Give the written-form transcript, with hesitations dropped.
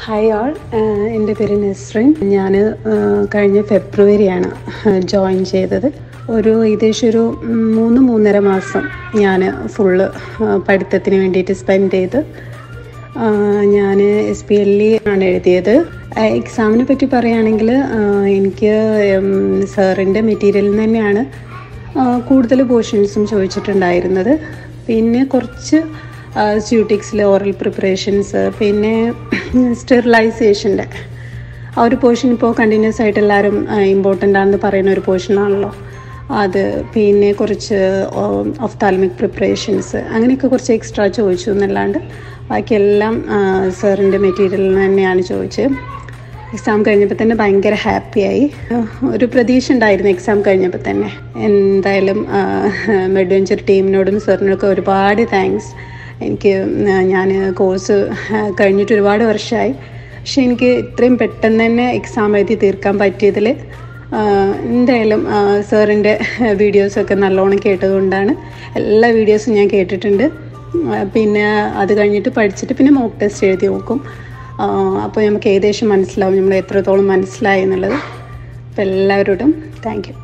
Hi ആൾ, എൻ്റെ പേര് നസ്രിൻ. ഞാൻ കഴിഞ്ഞ ഫെബ്രുവരിയാണ് ജോയിൻ ചെയ്തത്. ഏകദേശം ഒരു 3-3.5 മാസം ഞാൻ ഫുള്ള് പഠിത്തത്തിന് വേണ്ടിയിട്ട് സ്പെൻഡ് ചെയ്ത്. ഞാൻ SPLE ആണ് എഴുതിയത്. എക്സാമിനെ പറ്റി പറയുകയാണെങ്കിൽ എനിക്ക് സാറിൻ്റെ മെറ്റീരിയലിൽ നിന്ന് തന്നെയാണ് കൂടുതൽ പോർഷൻസും ചോദിച്ചിട്ടുണ്ടായിരുന്നത്. പിന്നെ കുറച്ച് സ്യൂട്ടിക്സിൽ ഓറൽ പ്രിപ്പറേഷൻസ്, പിന്നെ സ്റ്റെറിലൈസേഷൻ്റെ ആ ഒരു പോർഷൻ ഇപ്പോൾ കണ്ടിന്യൂസ് ആയിട്ട് എല്ലാവരും ഇമ്പോർട്ടൻ്റ് ആണെന്ന് പറയുന്ന ഒരു പോർഷനാണല്ലോ അത്. പിന്നെ കുറച്ച് ഒഫ്താൽമിക് പ്രിപ്പറേഷൻസ്, അങ്ങനെയൊക്കെ കുറച്ച് എക്സ്ട്രാ ചോദിച്ചു എന്നല്ലാണ്ട് ബാക്കിയെല്ലാം സാറിൻ്റെ മെറ്റീരിയലിൽ നിന്ന് തന്നെയാണ് ചോദിച്ചത്. എക്സാം കഴിഞ്ഞപ്പോൾ തന്നെ ഭയങ്കര ഹാപ്പിയായി. ഒരു പ്രതീക്ഷ ഉണ്ടായിരുന്നു എക്സാം കഴിഞ്ഞപ്പോൾ തന്നെ. എന്തായാലും മെഡ്വെഞ്ചർ ടീമിനോടും സാറിനോടൊക്കെ ഒരുപാട് താങ്ക്സ്. ഞാൻ കോഴ്സ് കഴിഞ്ഞിട്ട് ഒരുപാട് വർഷമായി, പക്ഷെ എനിക്ക് ഇത്രയും പെട്ടെന്ന് തന്നെ എക്സാം എഴുതി തീർക്കാൻ പറ്റിയതിൽ എന്തായാലും സാറിൻ്റെ വീഡിയോസൊക്കെ നല്ലോണം കേട്ടതുകൊണ്ടാണ്. എല്ലാ വീഡിയോസും ഞാൻ കേട്ടിട്ടുണ്ട്. പിന്നെ അത് കഴിഞ്ഞിട്ട് പഠിച്ചിട്ട് പിന്നെ മോക്ക് ടെസ്റ്റ് എഴുതി നോക്കും. അപ്പോൾ നമുക്ക് ഏകദേശം മനസ്സിലാവും നമ്മൾ എത്രത്തോളം മനസ്സിലായി എന്നുള്ളത്. അപ്പോൾ എല്ലാവരോടും താങ്ക് യു.